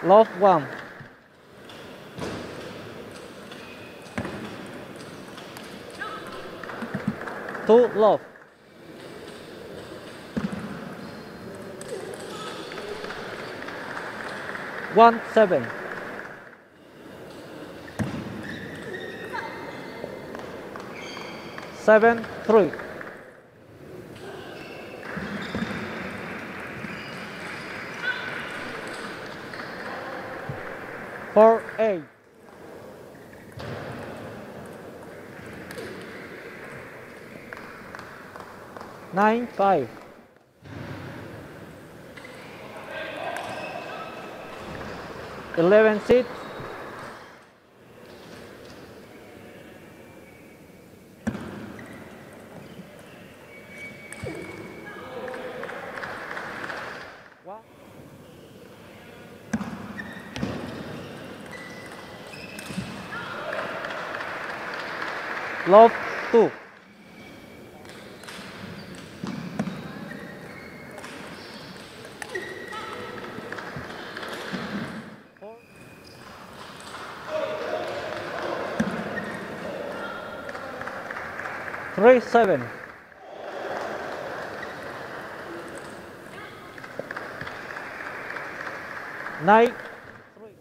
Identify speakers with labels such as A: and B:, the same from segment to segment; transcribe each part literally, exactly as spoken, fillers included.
A: Love one. Two love. One seven. Seven three. Four eight. Nine five. Eleven six. One. Love two. Four. Three seven. Nine three.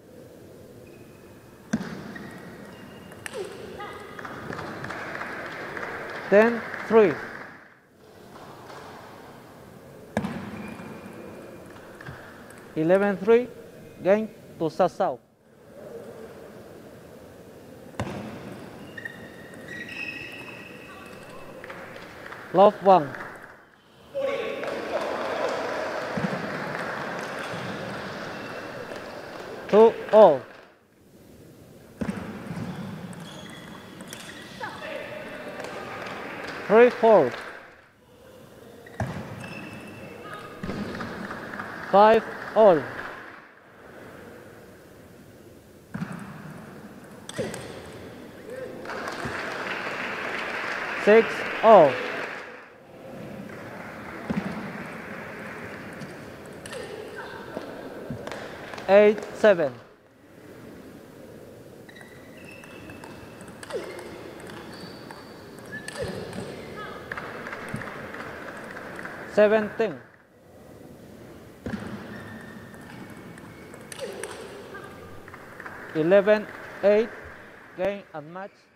A: Ten three. Eleven three. Game to Sasau. Love one. Two all. Three four. Five all. Six all. Eight seven. Seventeen. Eleven eight. Game and match.